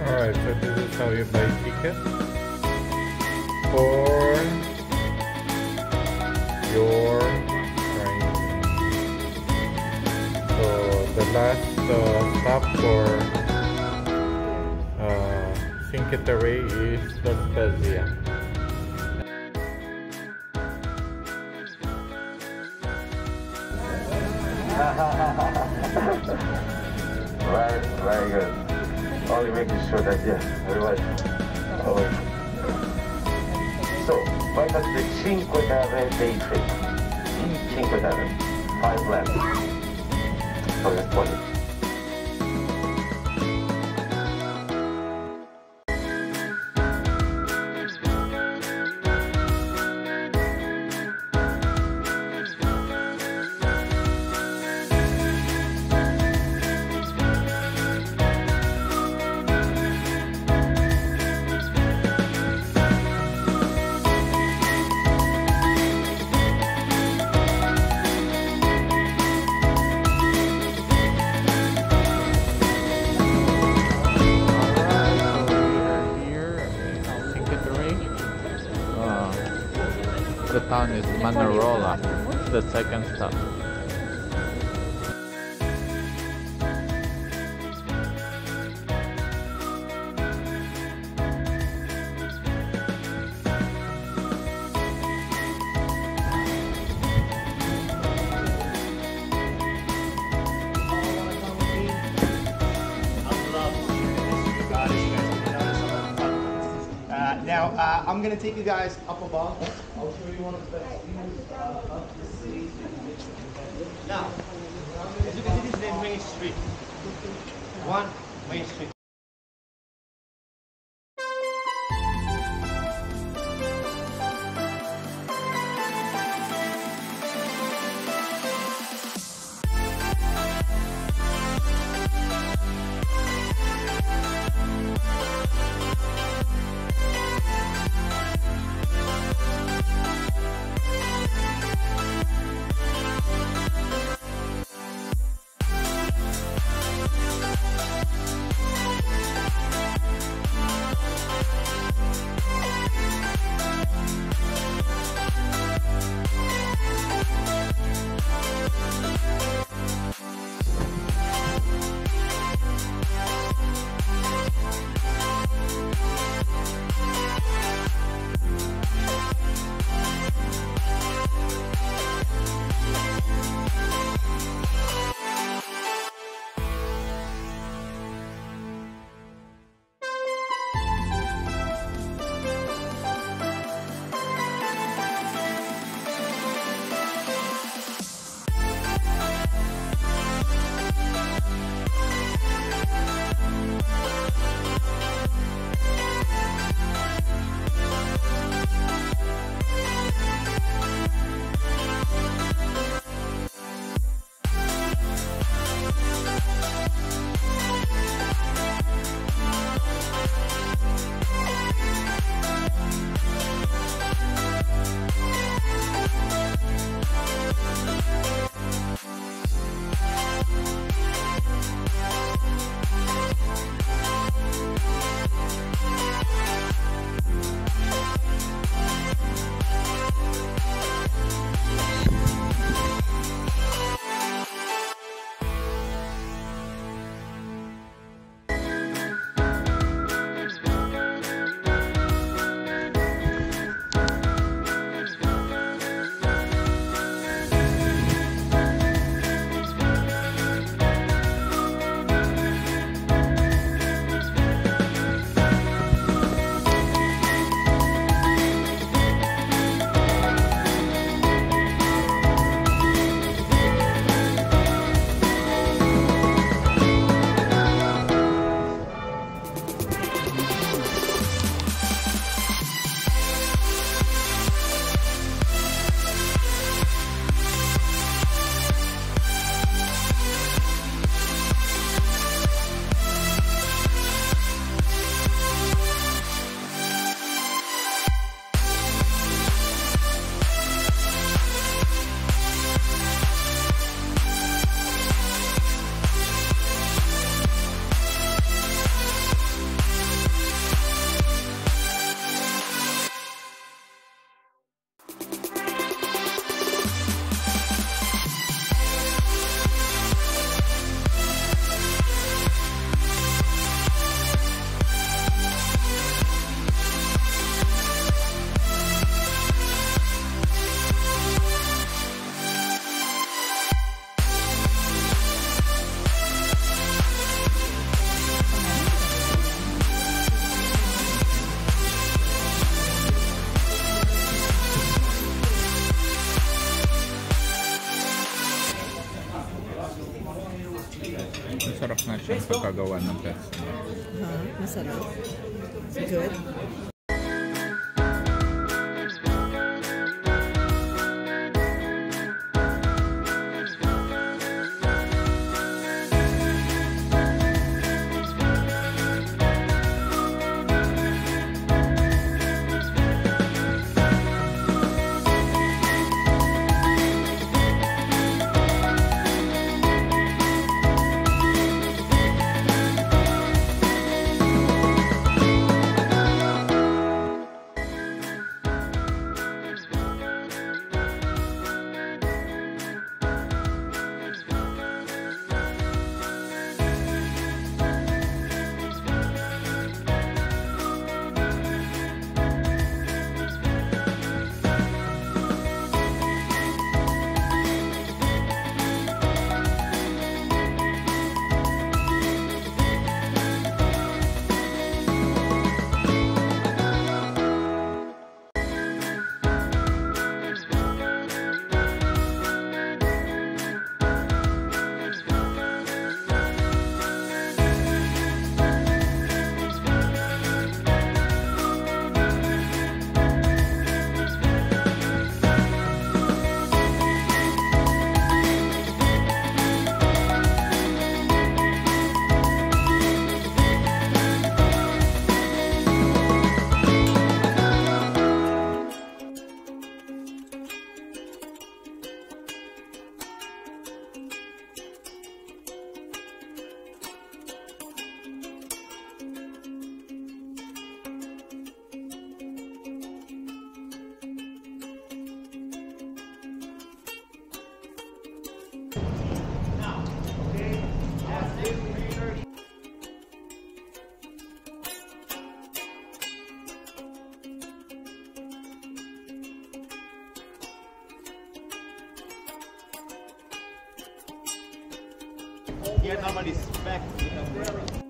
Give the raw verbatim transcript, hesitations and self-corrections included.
Alright, so this is how you buy tickets for your train. So the last uh, stop for uh, Cinque Terre is the Spezia. Very, very good. Only making sure that, yeah, everybody. Oh. So, why not the Cinque Terre day trip? Cinque Terre, five laps. So that's twenty. The town is Manarola, the second stop. Now, uh, I'm going to take you guys up above. I'll show you one of the best views uh, of the city. Now, as you can see, this is the main street. One main street. kagawa ng pets. Huh? Masarap. It's good. Here normally spec with a